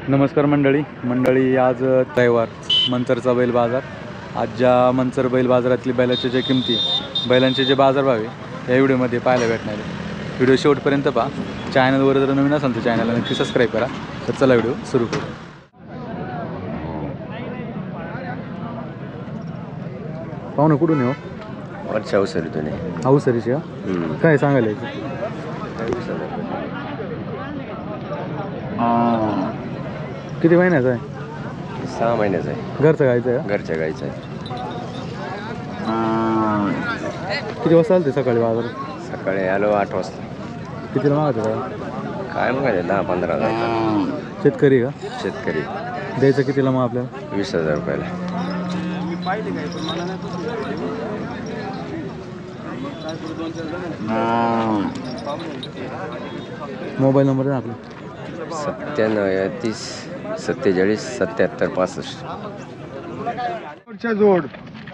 नमस्कार मंडळी आज रविवार मंचरचा बैल बाजार। आज ज्या मंचर बैल बाजारातली बैलाच्या ज्या किमती बैलांचे जे बाजारभाव आहे या व्हिडिओमध्ये पाहायला भेटणार आहे। व्हिडिओ शेवटपर्यंत पहा। चॅनलवर जर नवीन असाल तर चॅनलला नक्की सबस्क्राईब करा। तर चला व्हिडिओ सुरू करू। पाहुणं कुठून येऊ? वरच्या अवसरीतून अवसरीची का? काय सांगायला यायचं? किती महिन्याचा आहे? 6 महिन्याचा आहे। घरचं गायचं आहे? घरच्या गाईचं आहे। किती वाजता आलं ते सकाळी बाजार? सकाळी आलो 8 वाजता। कितीला मागायचं काय मागायचं? 10-15 हजार। शेतकरी का? शेतकरी। द्यायचं कितीला मग आपल्याला? 20,000 रुपयाला। मोबाईल नंबर आहे आपला? 97 30 47 77 65। जोड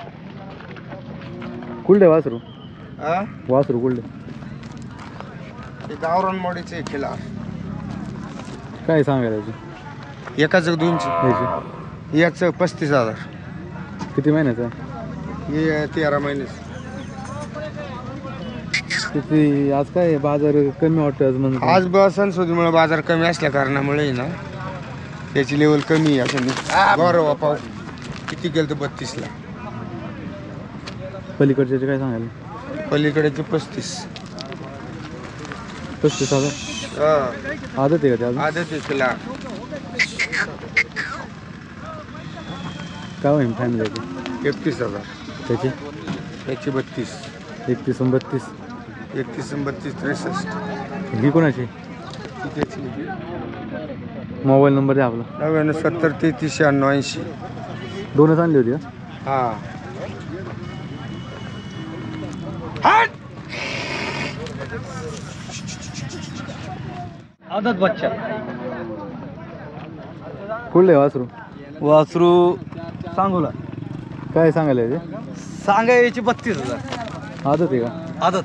कुलडे वासरू वासरू कुलडे गावरान मोडीचे खिला काय सांगायला याची? एकाच 200 याची याच 35,000। किती महिन्याचा आहे? हे 13 महिने। किती आज काय बाजार कमी वाटतं आज म्हणजे? आज सणसुदीमुळे बाजार कमी असल्या कारणामुळे ना त्याची लेवल कमी आहे। असं गौरव पाव किती गेलं तर 32 ला। पलीकडचे काय सांगायला? पलीकडेचे 35। 35,000 आदत आहे का ते अजून? आदत खिला काय होईल फॅमिली? 31,000 त्याची? त्याची 32। 31 आणि 32 31 आणि 32 63। ही कोणाची? त्याची मोबाईल नंबर आहे आपला? 99 33 96 80। दोनच आणली होती का? हा आदत बच्चा कुठले वासरू? वासरू सांगूला काय सांगायला याचे? सांगायची 32,000 आदत आहे का? आदत।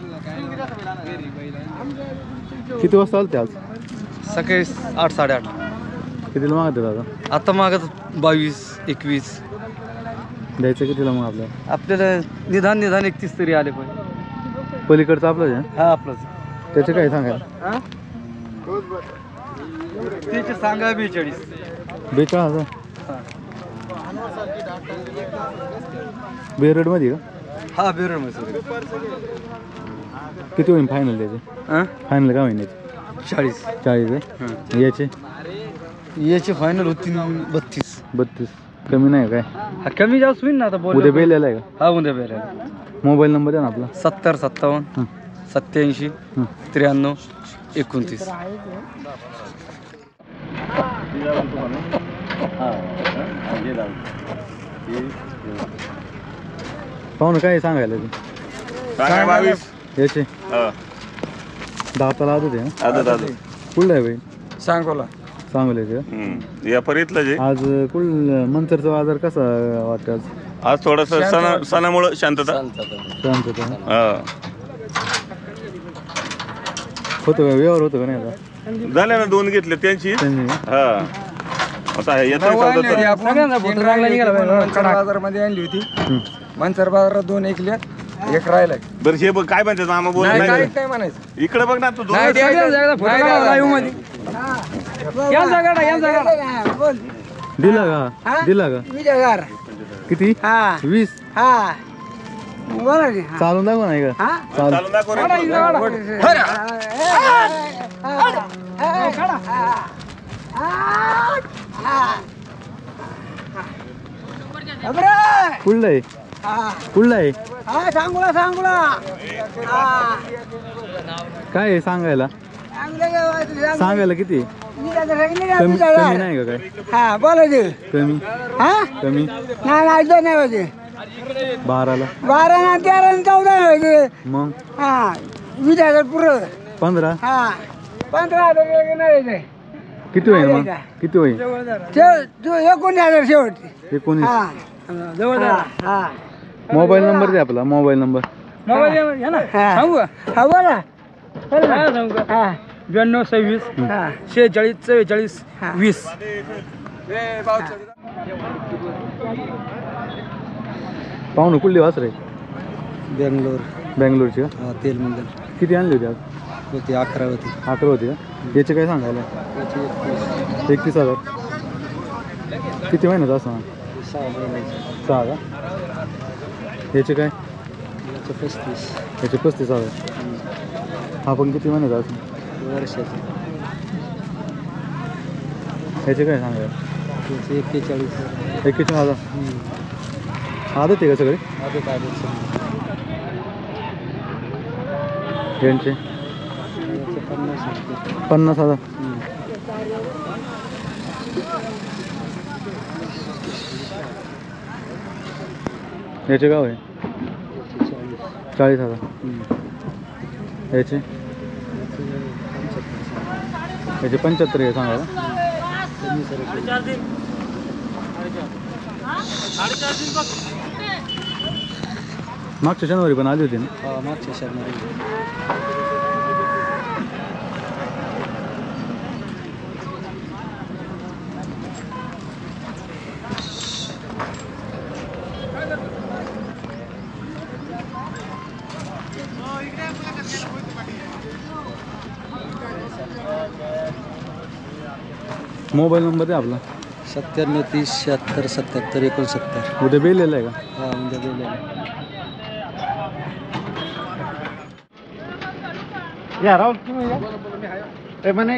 किती वाजता आलं ते आज? सकाळी 8 8:30। कितीला मागत दादा? आता मागत 22 21। द्यायचं कितीला मग आपल्याला? आपल्याला निदान 31 तरी आले पाहिजे। पलीकडचं आपलं आहे? हा आपलंच। त्याचे काय सांगायला? त्याचे सांगा 42। 42,000 बेरडमध्ये का? हा बेरड मध्ये। किती होईल फायनल त्याचे? फायनल काय होईल याचे? 40 40 आहे? याचे? याचे फायनल होती 32। 32 कमी नाही काय? हा कमी जास्त होईल ना आता। उद्या बेलेला आहे का? हा उद्या बेरड। मोबाईल नंबर आहे ना आपला? 70 57 87 93 29। पाहुणं काय सांगायला ते? 22 याचे दाताला आदत आहे? आदत कुठलं आहे बाई? सांगोला सांगोल्याचे का? या परीतलं जे आज कुल मंचरचा बाजार कसा वाटतं आज? आज थोडस सणामुळे शांतता शांतता होतं का? व्यवहार होतं का नाही आता? झाल्या ना 2 घेतले त्यांची। त्यांनी हा आता येतोय सौदा तर. बाजार मध्ये आणली होती। मंचर बाजारात 2 ऐकल्या, 1 राहिलाय। बरं हे बघ काय म्हणते मामा बोल काय म्हणायचं? इकडे बघ ना तू 2 दिला का? दिला का? किती? 20 चालून दाखव नाही का? चालू दाखव रे. कुठलं आहे? कुठलं आहे? काय आहे सांगायला? सांगायला किती? कमी नाही का काय? कमी कमी 12ला 12 ना 13 ना 14 व्हायचे। मग 20,000 पुरं। 15 15,000 नाही किती होईल मग? किती होईल? 19,000 शेवट। 19 जवळ मोबाईल नंबर दे आपला। मोबाईल नंबर सांगू? हा बोला। 92 26 हा 46 44 हा. 20. पाहुणं कुठली वासर आहे? बेंगलोर बँगलोरची का? तेल मंगल किती आणली होती आज? होती 11 होती. 11 होती का? याचे काय सांगायला? 31,000. किती महिन्यात असं? 6 का? याचे काय? 35 याचे 35,000. हा पण किती महिन्यात असं? वर्षाचे. याचे काय सांगायला? 41 41,000. आदत आहे का सगळे यांचे? 50,000. याचे गाव आहे 40,000. याचे 75 आहे सांगायला. मागच्या शनिवारी पण आली होती ना? मागच्या शनिवारी. मोबाईल नंबर आहे आपला. 97 30 76 77 69. उद्या बेलेला आहे का? हा म्हणजे दिलेलं. या राहुल ए म्हणे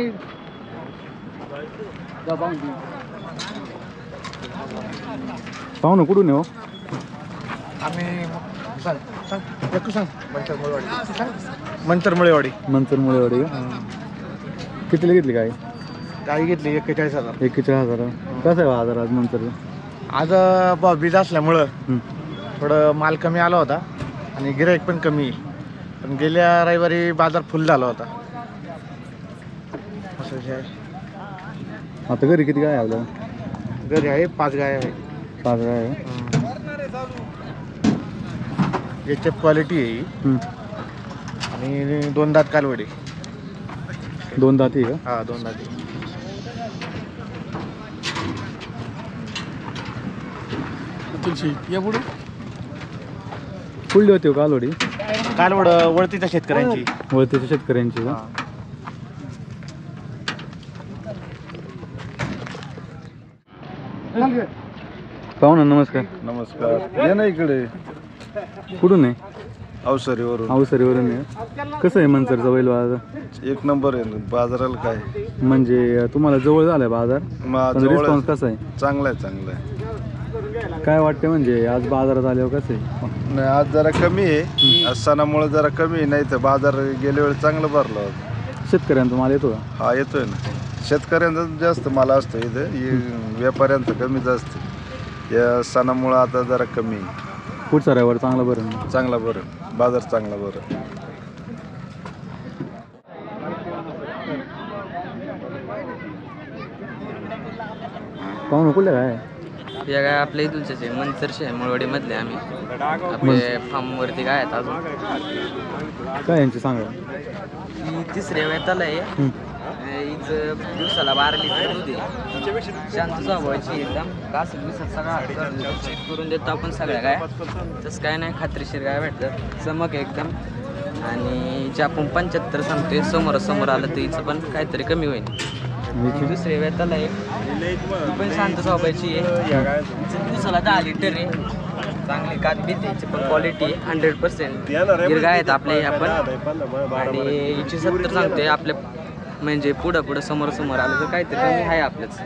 पाहुणं कुठून आहे हो? मंतरमुळेवाडी मंचर मुळेवाडी का? कितीला घेतली काय? गाडी घेतली 41,000. 41,000. कसं आहे बाजार आज मंचरचा? आज बीज असल्यामुळं थोडं माल कमी आला होता आणि गिराईक पण कमी आहे. पण गेल्या रविवारी बाजार फुल झाला होता. असं विषय आहे. आता घरी किती काय आहे आपल्याला? घरी आहे 5 गाय आहे. 5 काय आहे? याच्यात क्वालिटी आहे ही. आणि 2 दात कालवडी. 2 दाती आहे का? हा 2 दाती. कुठली होती हो कालवडी? कालवड वळतीच्या शेतकऱ्यांची. वळतीच्या शेतकऱ्यांची का? पाहुणा नमस्कार. नमस्कार. ये ना इकडे कुठून आहे? अवसरीवरून. अवसरीवरून आहे. कसं आहे मंचरचा बैल बाजार? 1 नंबर आहे बाजाराला. काय म्हणजे तुम्हाला जवळ झालाय बाजार, पण रिस्पॉन्स कसा आहे? चांगला आहे चांगला आहे. काय वाटतं म्हणजे आज बाजारात आल्यावर कसं आहे? नाही आज जरा कमी आहे. आज सणामुळे जरा कमी आहे. नाही तर बाजार गेल्या वेळी चांगलं भरला होता. शेतकऱ्यांचा माल येतो का? हा येतोय ना. शेतकऱ्यांचा जास्त माल असतो इथं. व्यापाऱ्यांचं कमीच असतं. या सणामुळं आता जरा कमी आहे. पुढचा रविवार चांगला बरं. चांगला बरं बाजार चांगला बरं. पाहुणं कुठल्या काय आहे? या गाय आपल्या इथूनच आहे, मंचरचे आहे, मुळवाडीमधले आम्ही. आपले फार्मवरती गाय आहेत अजून. काय यांची सांगा? ही 3ऱ्या वेताला आहे. हिचं दिवसाला 12 लिटर दूध आहे. शांत स्वभावाची एकदम. कास दिवसात सगळा चेक करून देतो आपण सगळ्या गाय. तसं काय नाही, खात्रीशीर गाय भेटतात. चमक आहे एकदम. आणि जे आपण 75 सांगतोय, समोर आलं तर हिचं पण काहीतरी कमी होईल. दुसऱ्या वेताला आहे. ती पण शांत स्वभावाची आहे. दिवसाला 10 लिटर आहे. चांगली कात बीतीची पण क्वालिटी आहे. 100% गिर गाय आहेत आपले आपण. आणि हिची 70 सांगतोय. आपल्या म्हणजे पुढं समोर आलं तर काहीतरी कमी आहे आपल्याच.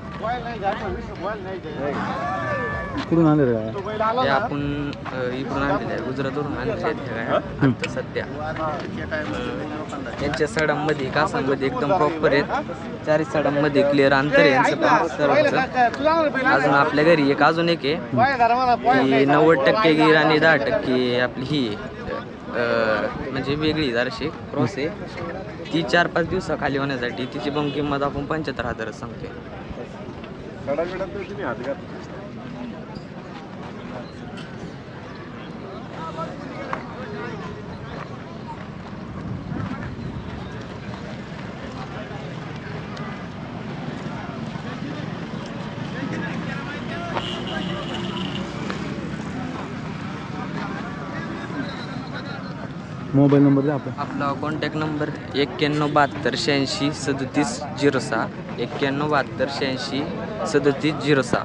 कुठून आणले काय? हे आपण इकडून आणलेले आहे, गुजरातवरून आणलेले आहेत ह्या गाया आता सध्या. यांच्या सडांमध्ये कासांमध्ये एकदम प्रॉपर आहेत. 4 सडांमध्ये क्लिअर अंतर आहे यांचं पण सर्वचं. अजून आपल्या घरी अजून एक आहे की 90% गिर आणि 10% आपली ही म्हणजे वेगळी जराशी क्रॉस आहे. ती 4-5 दिवसाखाली होण्यासाठी तिची पण किंमत आपण 75,000 सांगतोय. मोबाईल नंबर द्या आपला. आपला कॉन्टॅक्ट नंबर 9172863706 9172863706.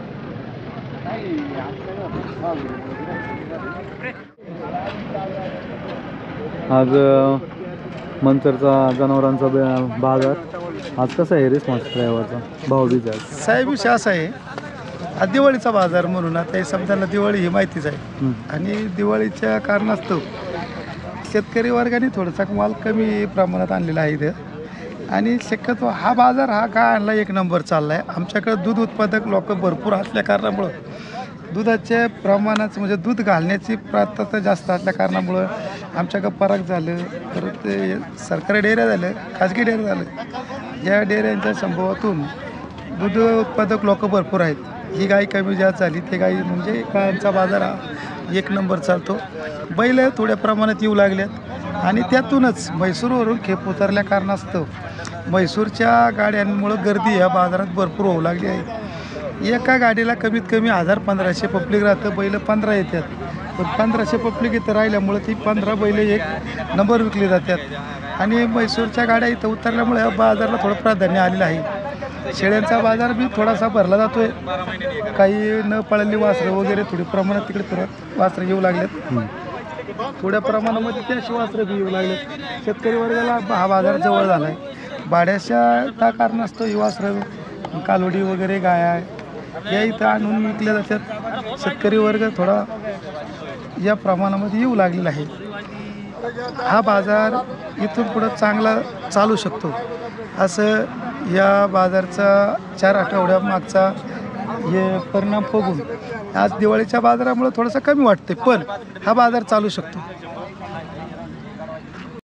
आज मंचरचा जनावरांचा बाजार आज कसा आहे रिस्पॉन्स ड्रायव्हरचा भावबीज आहे? साहेब विषय असा आहे, हा दिवाळीचा बाजार म्हणून आता हे समजायला दिवाळी ही माहितीच आहे. आणि दिवाळीच्या कारणास्तव शेतकरी वर्गाने थोडासा माल कमी प्रमाणात आणलेला आहे इथं. आणि शक्यतो हा बाजार हा काय आणला एक नंबर चालला आहे. आमच्याकडे दूध उत्पादक लोक भरपूर असल्या कारणामुळं दुधाच्या प्रमाणाचं म्हणजे दूध घालण्याची प्रात्यता जास्त असल्या कारणामुळं आमच्याकडं पराग झालं, परत ते सरकारी डेऱ्या झालं, खाजगी डेऱ्या झालं. या डेऱ्यांच्या संभवातून दूध उत्पादक लोक भरपूर आहेत. ही गाय कमी जास्त झाली, ते गाई म्हणजे गायांचा बाजार हा एक नंबर चालतो. बैल थोड्या प्रमाणात येऊ लागल्यात आणि त्यातूनच म्हैसूरवरून खेप उतरल्या कारणास्तव म्हैसूरच्या गाड्यांमुळं गर्दी या बाजारात भरपूर होऊ लागली आहे. एका गाडीला कमीत कमी 1000-1500 पब्लिक राहतं. बैल 15 येतात, पण 1500 पब्लिक इथं राहिल्यामुळं ती 15 बैल एक नंबर विकली जातात. आणि म्हैसूरच्या गाड्या इथं उतरल्यामुळे या बाजाराला थोडं प्राधान्य आलेलं आहे. शेळ्यांचा बाजार बी थोडासा भरला जातो आहे. काही न पळालेली वासरं वगैरे थोडी प्रमाणात तिकडे परत वासरं येऊ लागलेत. थोड्या प्रमाणामध्ये त्या अशी वासरं बी येऊ लागलेत. शेतकरी वर्गाला हा बाजार जवळ झाला आहे. भाड्याच्या त्या कारणास्तव ही वासरं कालोडी वगैरे गाया या इथं आणून विकल्या जातात. शेतकरी वर्ग थोडा या प्रमाणामध्ये येऊ लागलेला आहे. हा बाजार इथून पुढं चांगला चालू शकतो असं या बाजारचा 4 आठवड्यामागचा हे परिणाम बघून आज दिवाळीच्या बाजारामुळे थोडंसं कमी वाटते, पण हा बाजार चालू शकतो.